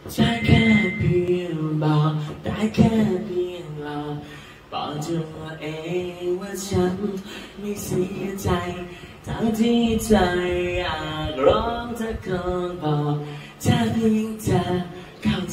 ใช่แค่เพียงบอกได้แค่เพียงหลอกบอกตัวเองว่าฉันไม่เสียใจทั้งที่ใจอยากร้องตะโกนบอกถ้าเพียงเธอเข้าใจ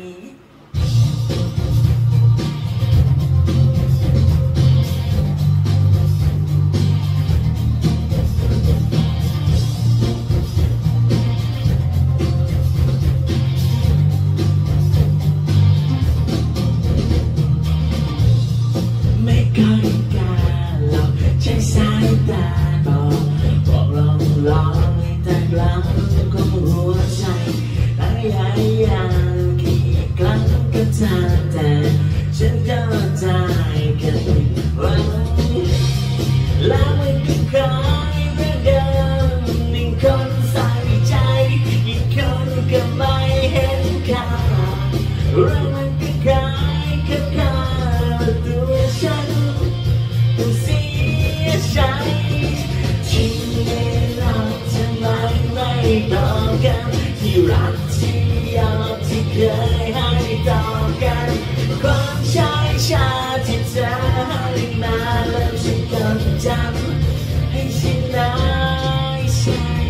ไม่ค่อยกล้าหรอกใช้สายตาบอกลองแต่กลางของหัวใจพยายามกี่ครั้งก็ตามแต่ฉันก็ได้แค่ผิดหวังแล้วมันก็คล้ายเหมือนเดิมหนึ่งคนใส่ใจอีกคนก็ไม่เห็นค่าเรื่องมันก็คล้ายกับตัวฉันต้องเสียใจที่เราทำไมไม่บอกกันที่รักที่ยอมที่เคยให้ต่อกันความชายชาที่เธอให้มาแล้วฉันก็จำให้ฉันน้อยใจ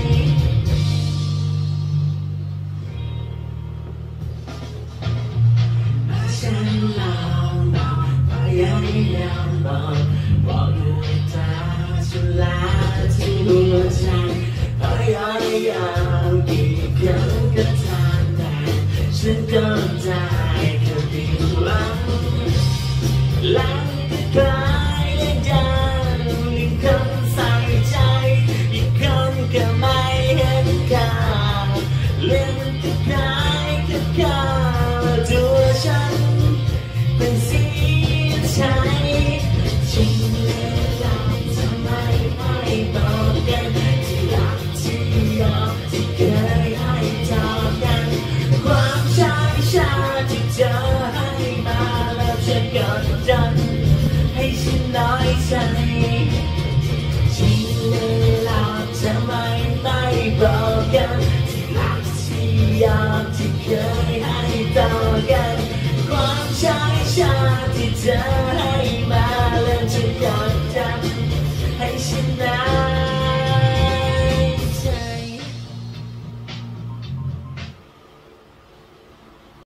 ฉันลองบอกพยายามบอกด้วยตาฉันลาที่หัวใจพยายามกี่ครั้งก็ตามแต่ฉันก็ได้แค่ผิดหวังแล้วก็คล้ายและดังหนึ่งคนใส่ใจอีกคนก็ไม่เห็นค่าเรื่องมันก็คล้ายกับตัวฉันเป็นเสียใจจริงแล้วทำไมไม่บอกกันที่รักที่ยอมที่เคยให้ต่อกันความชายชาที่เธอให้มาแล้วฉันก็ดันให้ฉันน้อยใจจริงแล้วทำไมไม่บอกกันที่รักที่ยอมที่เคยให้ต่อกันความชายชาที่เธอให้